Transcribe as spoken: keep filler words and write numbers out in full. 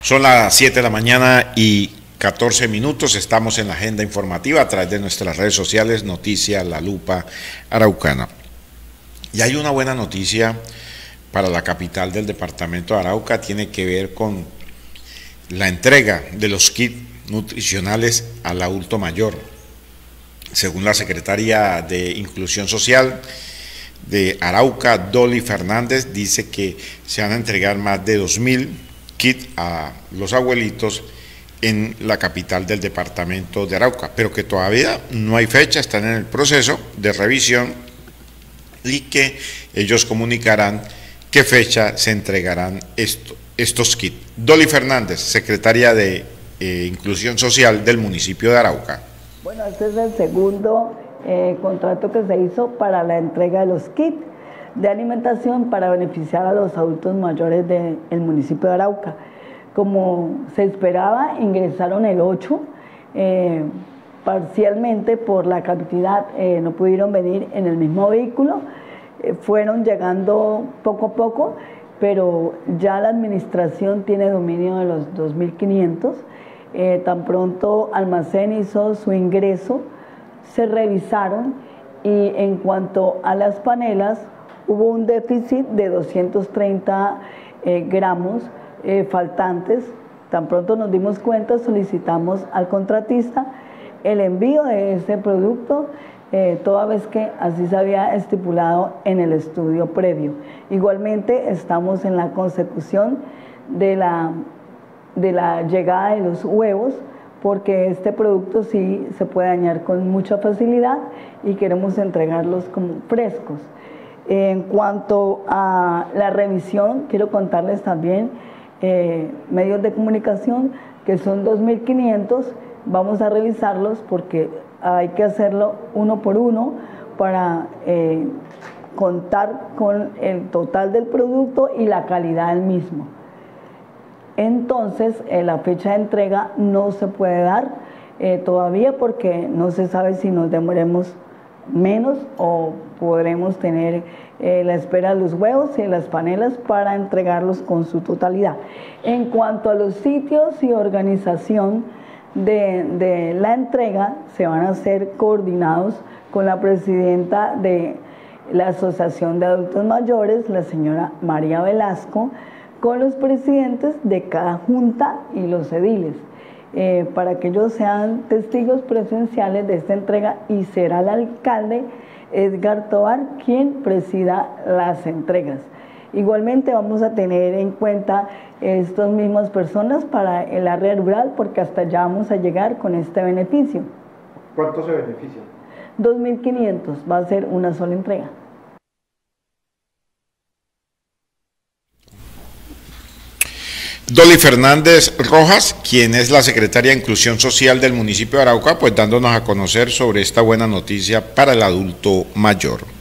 Son las siete de la mañana y catorce minutos, estamos en la agenda informativa a través de nuestras redes sociales, Noticia La Lupa Araucana. Y hay una buena noticia para la capital del departamento de Arauca, tiene que ver con la entrega de los kits nutricionales al adulto mayor. Según la secretaria de Inclusión Social de Arauca, Dolly Fernández, dice que se van a entregar más de dos mil kits a los abuelitos en la capital del departamento de Arauca, pero que todavía no hay fecha, están en el proceso de revisión y que ellos comunicarán qué fecha se entregarán esto, estos kits. Dolly Fernández, secretaria de eh, Inclusión Social del municipio de Arauca. Bueno, este es el segundo eh, contrato que se hizo para la entrega de los kits de alimentación para beneficiar a los adultos mayores del municipio de Arauca. Como se esperaba, ingresaron el ocho, eh, parcialmente por la cantidad eh, no pudieron venir en el mismo vehículo, eh, fueron llegando poco a poco, pero ya la administración tiene dominio de los dos mil quinientos, eh, tan pronto Almacén hizo su ingreso, se revisaron y en cuanto a las panelas, hubo un déficit de doscientos treinta eh, gramos eh, faltantes. Tan pronto nos dimos cuenta, solicitamos al contratista el envío de ese producto, eh, toda vez que así se había estipulado en el estudio previo. Igualmente estamos en la consecución de la, de la llegada de los huevos, porque este producto sí se puede dañar con mucha facilidad y queremos entregarlos como frescos. En cuanto a la revisión, quiero contarles también eh, medios de comunicación que son dos mil quinientos, vamos a revisarlos porque hay que hacerlo uno por uno para eh, contar con el total del producto y la calidad del mismo. Entonces, eh, la fecha de entrega no se puede dar eh, todavía porque no se sabe si nos demoremos menos o podremos tener eh, la espera de los huevos y las panelas para entregarlos con su totalidad. En cuanto a los sitios y organización de, de la entrega, se van a hacer coordinados con la presidenta de la Asociación de Adultos Mayores, la señora María Velasco, con los presidentes de cada junta y los ediles. Eh, para que ellos sean testigos presenciales de esta entrega y será el alcalde Edgar Tobar quien presida las entregas. Igualmente vamos a tener en cuenta estas mismas personas para el área rural porque hasta allá vamos a llegar con este beneficio. ¿Cuánto se beneficia? dos mil quinientos, va a ser una sola entrega. Dolly Fernández Rojas, quien es la secretaria de Inclusión Social del municipio de Arauca, pues dándonos a conocer sobre esta buena noticia para el adulto mayor.